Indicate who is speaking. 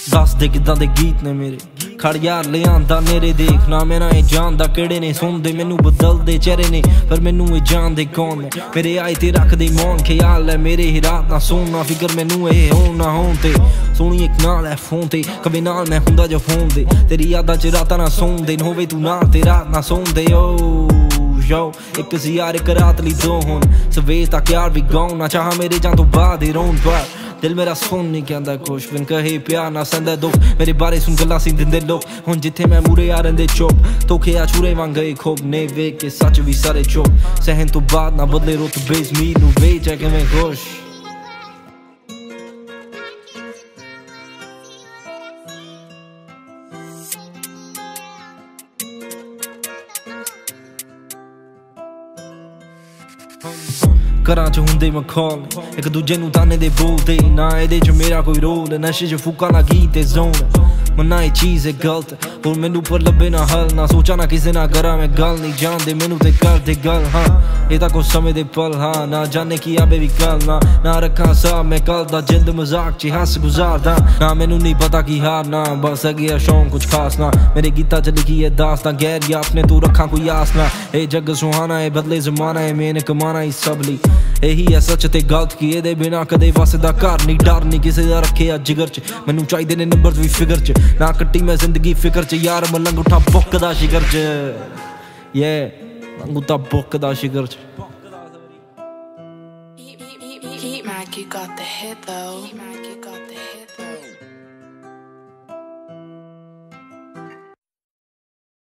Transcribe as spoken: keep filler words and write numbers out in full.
Speaker 1: दस दे किदां दे गीत ने मेरे खड़ यार ले आंदा नेरे देख ना मैं ना जानदा केड़े ने सुनदे मैनू बदलदे चेहरे ने पर मैनू ये जानदे कौन ने मेरे आए ते रखदे मौन ख्याल है मेरे ही रात ना सोना फिकर मैनू ये होन ना होन ते सोनी एक नाल है फोन ते कभी नाल मैं हुंदा जो फोन दे तेरी यादां च रातां ना सोंदे होवे तू नाल ते रात ना सोंदे ओ यो एक सी यार एक रात ली दो हुन सवेर तक यार भी गौन ना चाह मेरे जान तो बाद ही रोन पर दिल मेरा सुन नहीं कहता कुछ बिन कहे प्यार ना संदा दुख मेरे बारे सुन गल्लां सी दिंदे लोग हुन जिथे मैं मूरे आ रहिंदे चुप धोखे आ छुरे वांग गए खूब ने वेख के सच भी सारे चुप सहन तो बाद ना बदले रुत बेज़मीर नू वेच है कि मैं खुश घरां च हुंदे मखौल एक दूजे नू ताने दे बोलदे ना एहदे च मेरा कोई रोल नशे च फूका ना गीत ते जोन मना ये चीज़ है गलत और मैनू पर लब्बे ना हल ना सोचा ना किसे ना करा मैं गल नहीं जानदे मैनू ते कर दे गल हाँ ये तां कुछ समय दे पल हाँ ना जाने की आवे भी कल ना ना रखा सा मैं कल दा जिंद मजाक च हंस गुजारदा ना मैनू नहीं पता की हार ना बस है गया शौक कुछ खास ना मेरे गीता च लिखी है दास्तां गैर या अपने तू रखा कोई आस ना ए जग सुहाना है बदले जमाना है मैंने कमाना ही सब ली यही है सच ते गलत की एदे बिना कदे वसदा घर नहीं डर नहीं किसे दा रखे जिगर च मैनू चाहिदे ने नंबर भी फिगर च ना कट्टी मैं जिंदगी फिकर च यार मलंग उठा बुक दा शिगर च ये मंगू ता बुक दा शिगर च
Speaker 2: Heatmaky got the hit though.